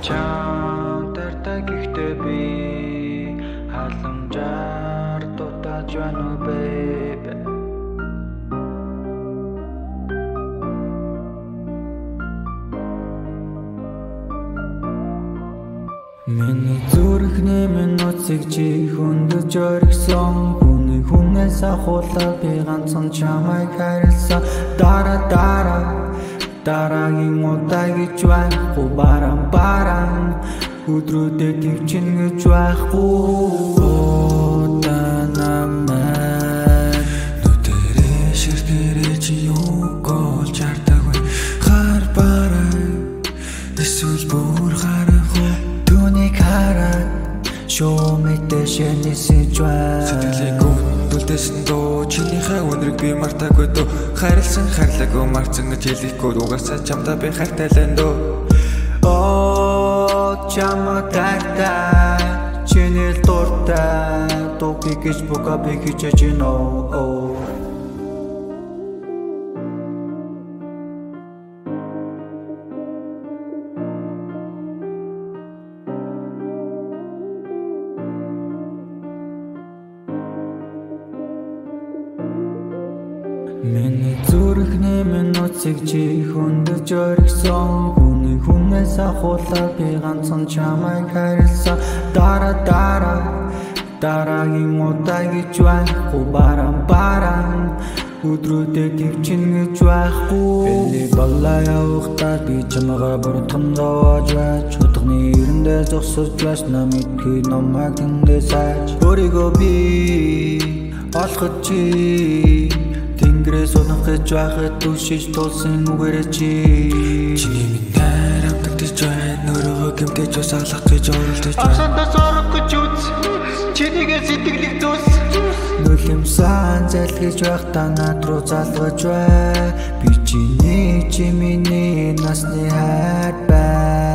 чам тартай гэхдээ би халамжаар дутаж байна уу baby. Миний зүрхний минутыг чи хүндэж орхисон хүний хүнээс ахуулаад би ганцхан чамайг харилсан дараагийн удаа гэж байхгүй баран өдрүүдэд төвчин гэж байхгүй танамай нүдэрээ ширтэрээ чи юу гол чартаг вэ хар барай эсвэл бүр харахгүй түүнийг хараад show me the shiny situation сэтгэлээ бүлдсэн дөө чинийхээ өнрийг би мартаагүй дөө харилсан харлаагүй марцсан гэж хэлэхгүй угаасаа чамдаа би хайртайлан дөө чама тартай чиний л дуртай дуугүй гэж буга би гэж чиноо Миний зүрхний минутыг чи хүндэж орхисон хүний хүнээс ахуулаад би ганцхан чамайг харилсан дараагийн удаа гэж байхгүй баран өдрүүдэд төвчин гэж байхгүй би балаа явахдаа би чамайгаа бурхан зовоож байж чудганы ирэндээ зогсож байж намайг намайг тэндээс өөрийгөө би олоход чи Тэнгэрээс унах гэж байхад түшиж тулсан үгээрээ чиний минь хамтдаж байна өөрийгөө гэмтэж бас алах гэж оролдож байна Авсандаа сорох гэж үз чинийгээ сэтгэлийг зүс Нулимсан залгиж байхдаа над руу залгаж бай би чиний чи миний насны хайр бай